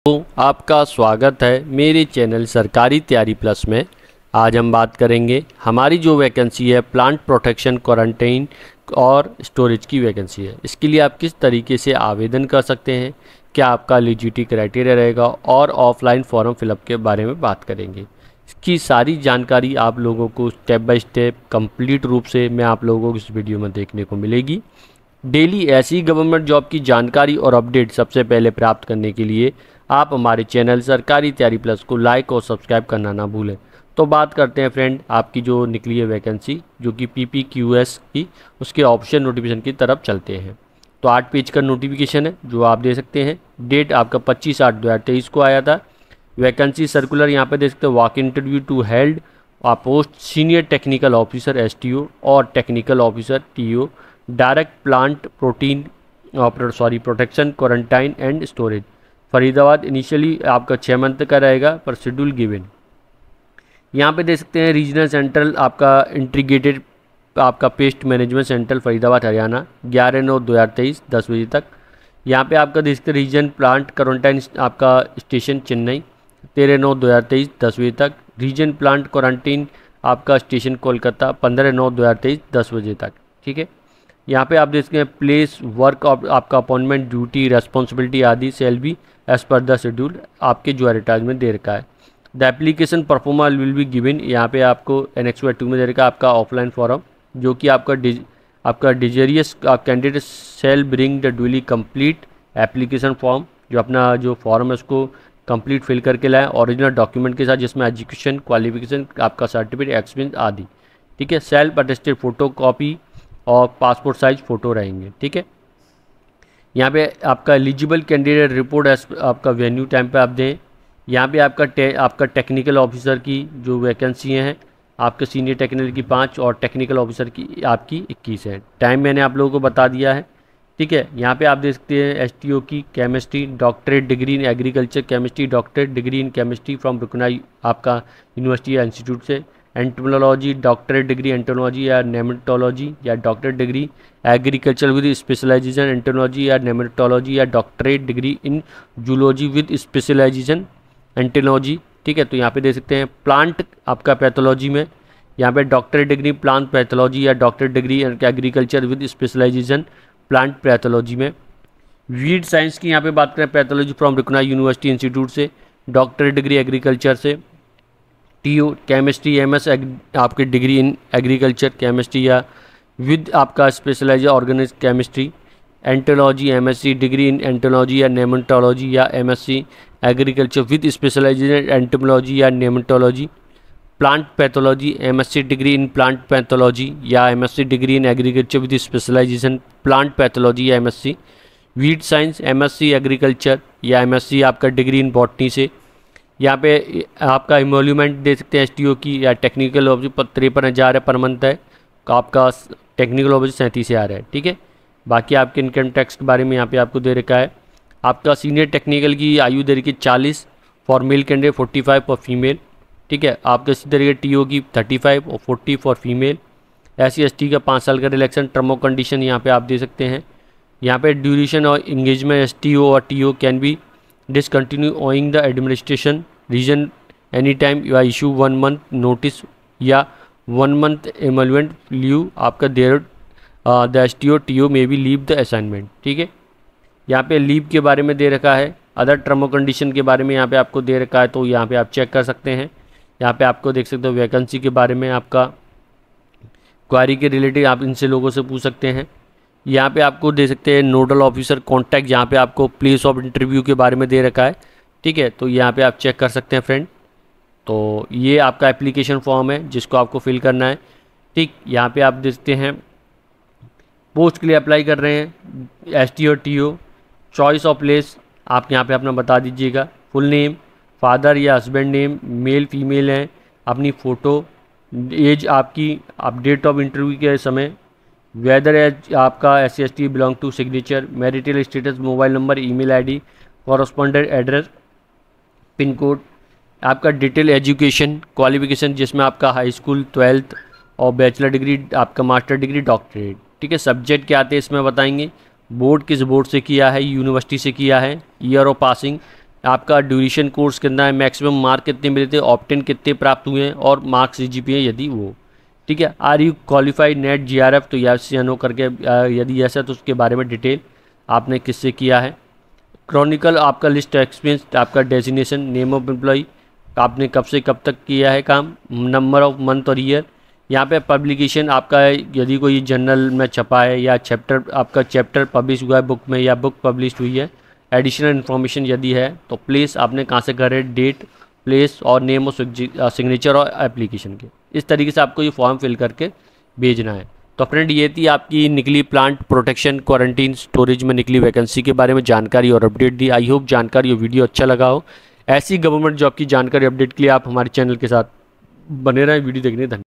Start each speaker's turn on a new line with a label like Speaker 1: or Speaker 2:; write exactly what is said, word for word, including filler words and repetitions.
Speaker 1: तो आपका स्वागत है मेरे चैनल सरकारी तैयारी प्लस में। आज हम बात करेंगे हमारी जो वैकेंसी है प्लांट प्रोटेक्शन क्वारंटाइन और स्टोरेज की वैकेंसी है। इसके लिए आप किस तरीके से आवेदन कर सकते हैं, क्या आपका एलिजिबिलिटी क्राइटेरिया रहेगा और ऑफलाइन फॉर्म फिलअप के बारे में बात करेंगे। इसकी सारी जानकारी आप लोगों को स्टेप बाय स्टेप कंप्लीट रूप से मैं आप लोगों को इस वीडियो में देखने को मिलेगी। डेली ऐसी गवर्नमेंट जॉब की जानकारी और अपडेट सबसे पहले प्राप्त करने के लिए आप हमारे चैनल सरकारी तैयारी प्लस को लाइक और सब्सक्राइब करना ना भूलें। तो बात करते हैं फ्रेंड आपकी जो निकली है वैकेंसी जो कि पी पी क्यू एस की, उसके ऑप्शन नोटिफिकेशन की तरफ चलते हैं। तो आठ पेज का नोटिफिकेशन है जो आप दे सकते हैं। डेट आपका पच्चीस आठ दो हज़ार तेईस को आया था। वैकेंसी सर्कुलर यहाँ पे देख सकते हैं। Walk interview to held a post senior technical officer S T O और technical officer T O, direct plant protein sorry protection quarantine and storage, Faridabad. Initially आपका छः मंथ का रहेगा पर शेड्यूल गिवन। यहाँ पे देख सकते हैं रीजनल सेंट्रल आपका इंटीग्रेटेड आपका pest management central Faridabad Haryana, ग्यारह नौ दो हज़ार तेईस दस बजे तक। यहाँ पे आपका देख सकते हैं रीजन प्लांट क्वारंटाइन आपका स्टेशन चेन्नई, तेरह नौ दो हज़ार तेईस दस बजे तक। रीजन प्लांट क्वारंटाइन आपका स्टेशन कोलकाता, पंद्रह नौ दो हज़ार तेईस दस बजे तक। ठीक है, यहाँ पे आप देख सकते हैं प्लेस वर्क आपका अपॉइंटमेंट ड्यूटी रेस्पॉन्सिबिलिटी आदि shall be as per the schedule आपके जो एडवर्टाइजमेंट दे रखा है। The application performer will be given, यहाँ पे आपको एनेक्स टू में दे रखा है आपका ऑफलाइन फॉर्म जो कि आपका डिज, आपका desirous candidate shall bring the duly complete application form, जो अपना जो फॉर्म है उसको कंप्लीट फिल करके लाएं ओरिजिनल डॉक्यूमेंट के साथ जिसमें एजुकेशन क्वालिफिकेशन आपका सर्टिफिकेट एक्सपीरियंस आदि। ठीक है, सेल्फ अटेस्टेड फोटो कॉपी और पासपोर्ट साइज फ़ोटो रहेंगे। ठीक है, यहाँ पे आपका एलिजिबल कैंडिडेट रिपोर्ट आपका वेन्यू टाइम पे आप दें। यहाँ पे आपका टे, आपका टेक्निकल ऑफिसर की जो वैकेंसी हैं आपके सीनियर टेक्निकल की पाँच और टेक्निकल ऑफिसर की आपकी इक्कीस है। टाइम मैंने आप लोगों को बता दिया है। ठीक है, यहाँ पे आप देख सकते हैं एस टी ओ की chemistry, doctorate degree in agriculture chemistry, doctorate degree in chemistry from recognized आपका यूनिवर्सिटी या इंस्टीट्यूट से। एंटोमोलॉजी डॉक्टरेट डिग्री एंटोलॉजी या नेमेटोलॉजी या doctorate degree agriculture with specialization entomology या नेमेटोलॉजी या doctorate degree in zoology with specialization entomology. ठीक है, तो यहाँ पे देख सकते हैं प्लांट आपका पैथोलॉजी में यहाँ पे डॉक्टरेट डिग्री प्लांट पैथोलॉजी या doctorate degree agriculture with specialization plant pathology में। वीड साइंस की यहाँ पे बात करें pathology from recognized university institute से, डॉक्टरेट डिग्री एग्रीकल्चर से। T O chemistry M S आपकी डिग्री इन एग्रीकल्चर केमिस्ट्री या विद आपका specialize organic chemistry. Entomology M S C degree in entomology या नेमेटोलॉजी या M S C agriculture with specialization entomology या nematology. Plant pathology M S C degree in plant pathology या M S C degree in agriculture with specialization plant pathology या M S C. Weed science M S C agriculture या M S C आपका degree in botany से। यहाँ पे आपका इमोल्यूमेंट दे सकते हैं एस टी ओ की या टेक्निकल ऑफिस तिरपन हज़ार है पर मंथ है, आपका टेक्निकल ऑफिस सैंतीस हज़ार है। ठीक है, बाकी आपके इनकम टैक्स के बारे में यहाँ पे आपको दे रखा है। आपका सीनियर टेक्निकल की आयु दे रखी चालीस for male candidate, forty five for female. ठीक है, आपके इसी तरीके टी ओ की थर्टी फाइव और forty for female. S C S T का पाँच साल का रिलेक्शन टर्म ऑफ कंडीशन यहाँ पे आप दे सकते हैं। यहाँ पे ड्यूरेशन और इंगेजमेंट एस टी ओ और T O can be discontinue owing the administration reason any time या इशू वन मंथ नोटिस या वन मंथ एमलमेंट लीव आपका there the S T O T O may be leave the assignment. ठीक है, यहाँ पे leave के बारे में दे रखा है। अदर टर्म ऑफ कंडीशन के बारे में यहाँ पे आपको दे रखा है, तो यहाँ पे आप चेक कर सकते हैं। यहाँ पे आपको देख सकते हो वैकेंसी के बारे में आपका क्वारी के रिलेटेड आप इनसे लोगों से पूछ सकते हैं। यहाँ पे आपको दे सकते हैं नोडल ऑफिसर कॉन्टैक्ट, यहाँ पे आपको प्लेस ऑफ इंटरव्यू के बारे में दे रखा है। ठीक है, तो यहाँ पे आप चेक कर सकते हैं फ्रेंड। तो ये आपका एप्लीकेशन फॉर्म है जिसको आपको फिल करना है। ठीक, यहाँ पे आप देखते हैं पोस्ट के लिए अप्लाई कर रहे हैं S T O T O. Choice of place आप यहाँ पे अपना बता दीजिएगा। फुल नेम, फादर या हस्बैंड नेम, मेल फीमेल है, अपनी फ़ोटो, एज आपकी, आप डेट ऑफ इंटरव्यू के समय, वेदर एज आपका S C S T belong to signature, marital status, mobile number, email ID, correspondent address, pin code, आपका detail education qualification जिसमें आपका हाई स्कूल ट्वेल्थ और बैचलर डिग्री, आपका मास्टर डिग्री, डॉक्टरेट। ठीक है, सब्जेक्ट क्या आते हैं इसमें बताएंगे। बोर्ड किस बोर्ड से किया है, यूनिवर्सिटी से किया है, ईयर ऑफ पासिंग, आपका ड्यूरेशन कोर्स कितना है, मैक्सिमम मार्क कितने मिले थे, ऑप्टेन कितने प्राप्त हुए हैं और marks C G P A यदि वो, ठीक है। Are you qualified net J R F, तो यस या नो करके यदि ऐसा तो उसके बारे में डिटेल आपने किससे किया है। क्रॉनिकल आपका लिस्ट एक्सपीरियंस, आपका डेजिग्नेशन, नेम ऑफ एम्प्लॉय, आपने कब से कब तक किया है काम, नंबर ऑफ मंथ और ईयर। यहाँ पे पब्लिकेशन आपका है, यदि कोई जर्नल में छपा है या चैप्टर आपका चैप्टर पब्लिश हुआ है बुक में या बुक पब्लिश हुई है। एडिशनल इन्फॉर्मेशन यदि है तो प्लेस आपने कहाँ से करे, डेट, प्लेस और नेम और सिग्नेचर और एप्लीकेशन के, इस तरीके से आपको ये फॉर्म फिल करके भेजना है। तो फ्रेंड ये थी आपकी निकली प्लांट प्रोटेक्शन क्वारंटीन स्टोरेज में निकली वैकेंसी के बारे में जानकारी और अपडेट दी। आई होप जानकारी और वीडियो अच्छा लगा हो। ऐसी गवर्नमेंट जॉब की जानकारी अपडेट के लिए आप हमारे चैनल के साथ बने रहें। वीडियो देखने धन्यवाद।